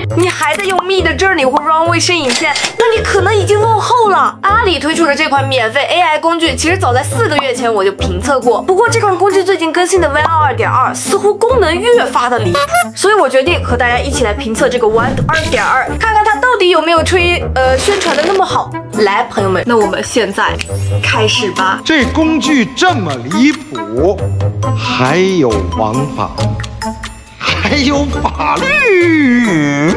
你还在用 Midjourney 或 Runway 生影片，那你可能已经落后了。阿里推出的这款免费 AI 工具，其实早在4个月前我就评测过。不过这款工具最近更新的 One 2.2，似乎功能越发的离谱，所以我决定和大家一起来评测这个 One 2.2，看看它到底有没有宣传的那么好。来，朋友们，那我们现在开始吧。 这工具这么离谱，还有王法，还有法律。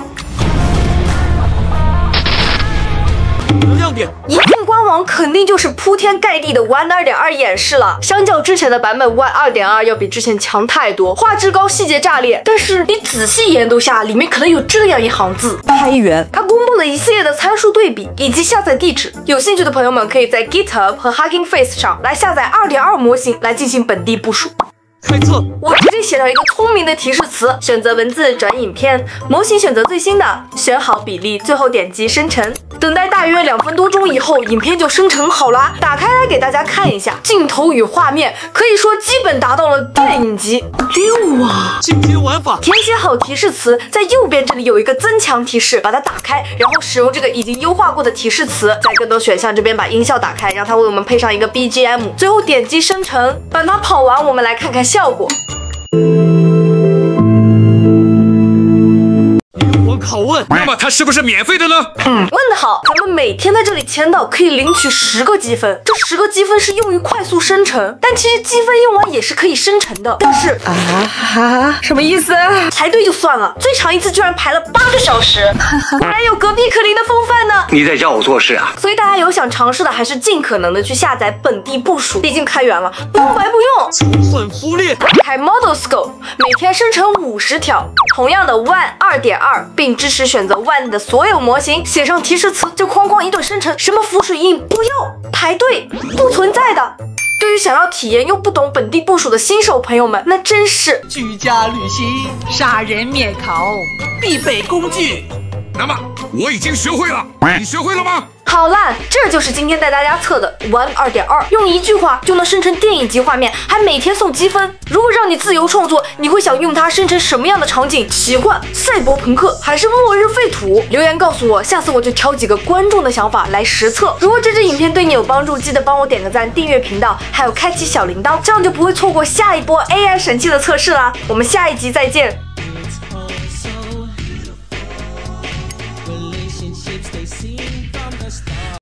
亮点一进官网肯定就是铺天盖地的 One 2.2演示了。相较之前的版本 One 2.2要比之前强太多，画质高，细节炸裂。但是你仔细研读下，里面可能有这样一行字：拍源。它公布了一系列的参数对比以及下载地址。有兴趣的朋友们可以在 GitHub 和 Hugging Face 上来下载 2.2 模型来进行本地部署。 开测， 我直接写了一个聪明的提示词，选择文字转影片，模型选择最新的，选好比例，最后点击生成。等待大约2分多钟以后，影片就生成好了。打开来给大家看一下，镜头与画面可以说基本达到了电影级。溜啊！ 进阶玩法， 填写好提示词，在右边这里有一个增强提示，把它打开，然后使用这个已经优化过的提示词，在更多选项这边把音效打开，让它为我们配上一个 BGM， 最后点击生成，把它跑完，我们来看看效果。 拷问， 那么它是不是免费的呢？ 问得好，咱们每天在这里签到可以领取10个积分，这10个积分是用于快速生成，但其实积分用完也是可以生成的。但是什么意思？排队就算了，最长一次居然排了8个小时，果然有隔壁可邻的风范呢。 你在教我做事啊？ 所以大家有想尝试的，还是尽可能的去下载本地部署，毕竟开源了，不用白不用。 算夫列， 开 Model Scope， 每天生成50条，同样的 One 2.2， 并支持选择 One 的所有模型，写上提示词就哐哐一顿生成，什么浮水印不要，排队不存在的。对于想要体验又不懂本地部署的新手朋友们，那真是居家旅行、杀人灭口必备工具。 那么我已经学会了，你学会了吗？ 好啦，这就是今天带大家测的 One 2.2， 用一句话就能生成电影级画面，还每天送积分。如果让你自由创作，你会想用它生成什么样的场景？奇幻、赛博朋克，还是末日废土？留言告诉我，下次我就挑几个观众的想法来实测。如果这支影片对你有帮助，记得帮我点个赞、订阅频道，还有开启小铃铛，这样就不会错过下一波 AI 神器的测试啦。我们下一集再见。